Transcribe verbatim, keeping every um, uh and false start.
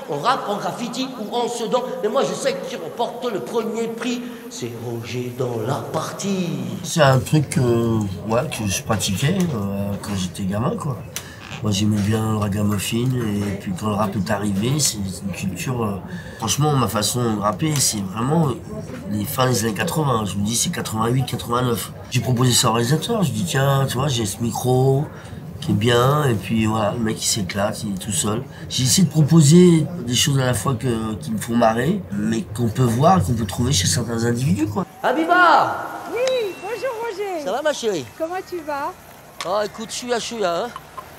On rappe en graffiti ou en sedan, mais moi je sais qui remporte le premier prix, c'est Roger dans la partie. C'est un truc euh, ouais, que je pratiquais euh, quand j'étais gamin, quoi. Moi j'aimais bien le ragamuffin et puis quand le rap est arrivé, c'est une culture... Euh, franchement, ma façon de rapper, c'est vraiment les fins des années quatre-vingts. Je me dis c'est quatre-vingt-huit quatre-vingt-neuf. J'ai proposé ça au réalisateur, je dis tiens, tu vois, j'ai ce micro qui est bien, et puis voilà, le mec il s'éclate, il est tout seul. J'ai essayé de proposer des choses à la fois que, qui me font marrer, mais qu'on peut voir, qu'on peut trouver chez certains individus, quoi. Habiba! Oui, bonjour Roger. Ça va ma chérie? Comment tu vas? Oh écoute, chouïa chouïa, hein.